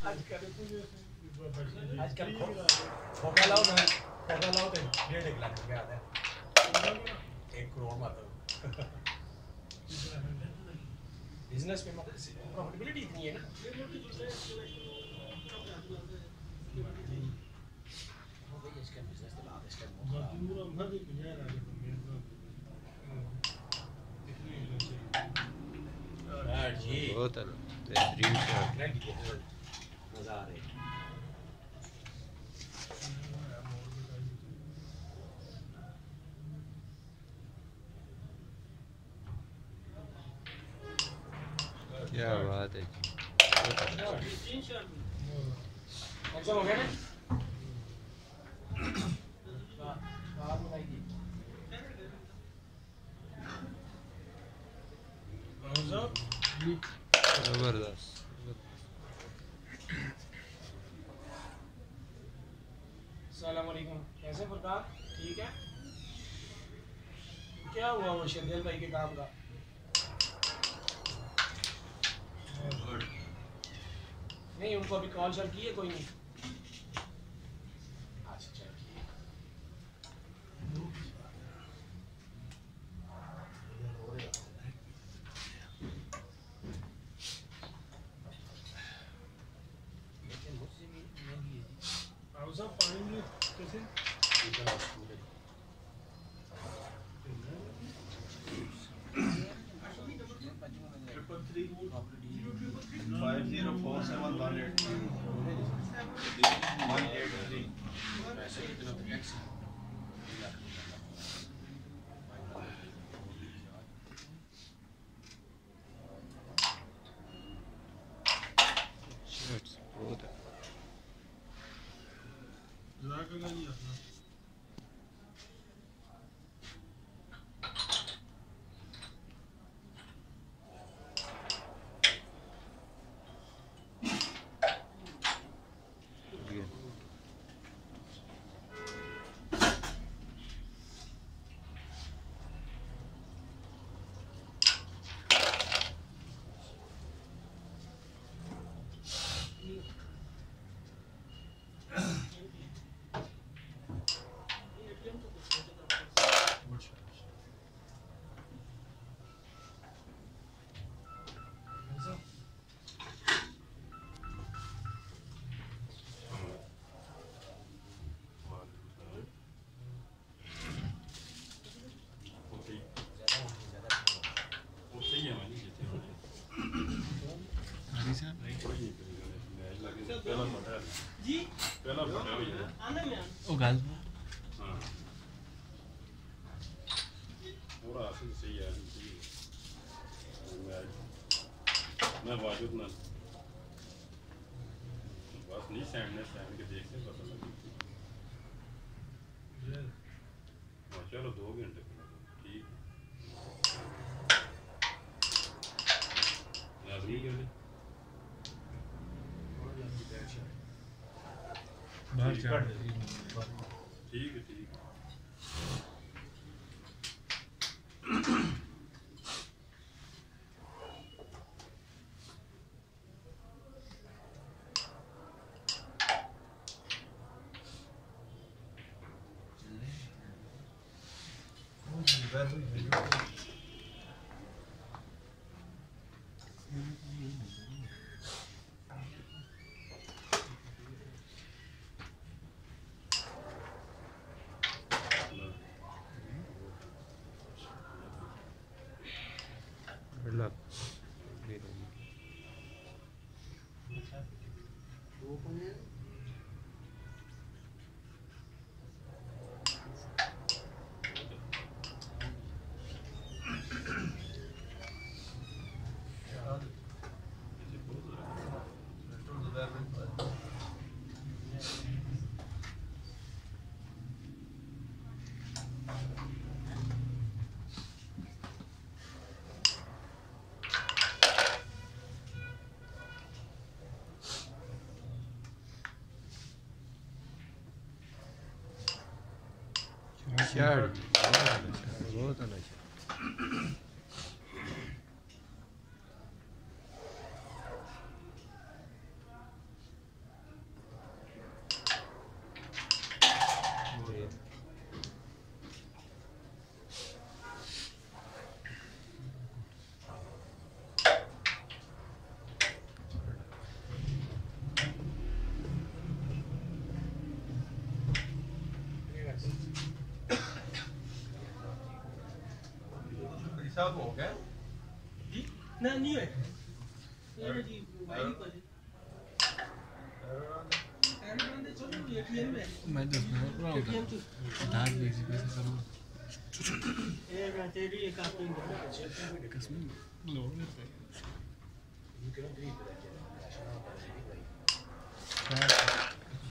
आजकल खोखा लाओ ना, खोखा लाओ तो 1.5 लाख रुपया आता है, 1 करोड़ मात्र। बिजनेस में मतलब प्रॉफिटेबिलिटी इतनी है ना, इसका बिजनेस तो लाभ इसका बहुत बेहतरीन मजा आ रहा है। क्या बात है जी, हो गया ना? जबरदस्त। अस्सलाम वालेकुम, कैसे फरकान? ठीक है। क्या हुआ वो शर्देल भाई के काम का? नहीं, उनको अभी कॉल शॉल की है कोई नहीं? अच्छा चल मुझसे भी नहीं पानी कैसे मैं वाजुद ना बस नहीं सैंड के देखते पता लगे। चलो 2 घंटे ठीक लाजमी कर ले बाहर ठीक है ठीक बहुत सब हो गया जी ना नहीं है ये जी मोबाइल पर मैं 10 मिनट पूरा होगा धार बेसी पैसे करूँ एक तेरी एक आपकी कसम लोग You can agree with that.